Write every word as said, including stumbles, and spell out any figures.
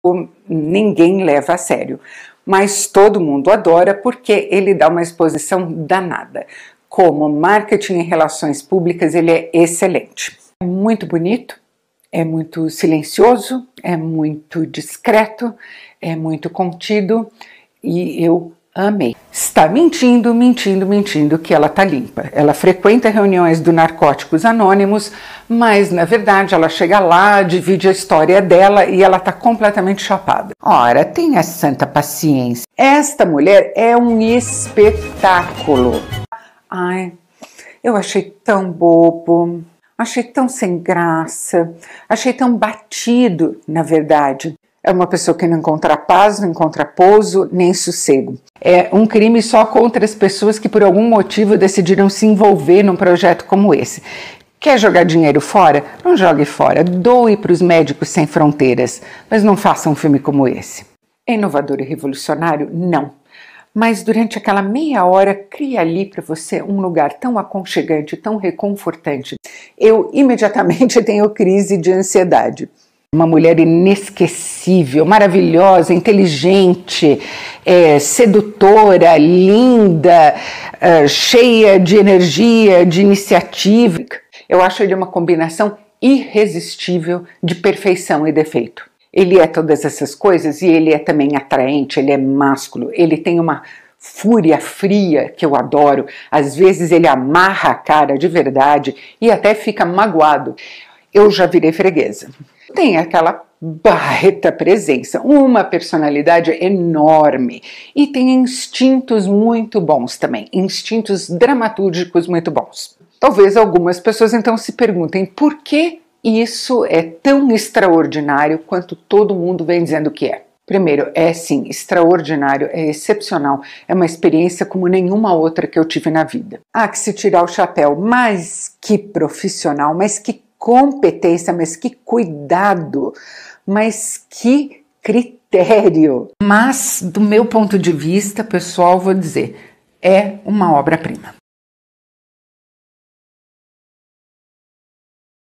ninguém leva a sério, mas todo mundo adora porque ele dá uma exposição danada. Como marketing e relações públicas, ele é excelente. É muito bonito, é muito silencioso, é muito discreto, é muito contido e eu amei. Está mentindo, mentindo, mentindo que ela tá limpa. Ela frequenta reuniões do Narcóticos Anônimos, mas na verdade ela chega lá, divide a história dela e ela tá completamente chapada. Ora, tenha santa paciência. Esta mulher é um espetáculo. Ai, eu achei tão bobo, achei tão sem graça, achei tão batido, na verdade. É uma pessoa que não encontra paz, não encontra pouso, nem sossego. É um crime só contra as pessoas que por algum motivo decidiram se envolver num projeto como esse. Quer jogar dinheiro fora? Não jogue fora, doe para os Médicos Sem Fronteiras, mas não faça um filme como esse. É inovador e revolucionário? Não. Mas durante aquela meia hora, cria ali para você um lugar tão aconchegante, tão reconfortante. Eu imediatamente tenho crise de ansiedade. Uma mulher inesquecível, maravilhosa, inteligente, é, sedutora, linda, é, cheia de energia, de iniciativa. Eu acho ele uma combinação irresistível de perfeição e defeito. Ele é todas essas coisas e ele é também atraente, ele é másculo, ele tem uma fúria fria que eu adoro. Às vezes ele amarra a cara de verdade e até fica magoado. Eu já virei freguesa. Tem aquela baita presença, uma personalidade enorme e tem instintos muito bons também, instintos dramatúrgicos muito bons. Talvez algumas pessoas então se perguntem por que isso é tão extraordinário quanto todo mundo vem dizendo que é. Primeiro, é sim, extraordinário, é excepcional, é uma experiência como nenhuma outra que eu tive na vida. Há que se tirar o chapéu, mas que profissional, mas que competência, mas que cuidado, mas que critério. Mas, do meu ponto de vista, pessoal, vou dizer, é uma obra-prima.